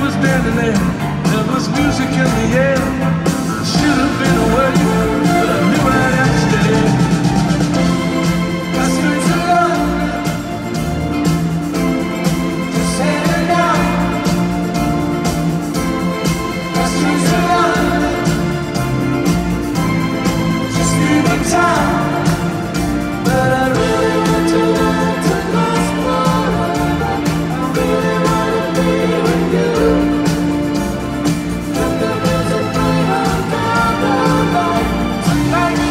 was standing there. There was music in the air. Should have been away, but I knew I'd have to stay. Got straight to love, just hanging down. Got straight to love, just leaving town. But I really want to love to last forever. I really want to be with you. Let the music play on down the line tonight.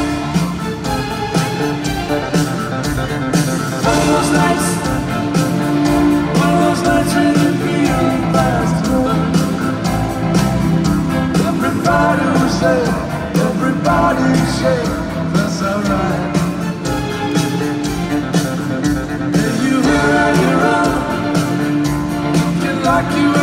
One of those nights when you feel fast. Everybody was there, everybody said that's alright. Like you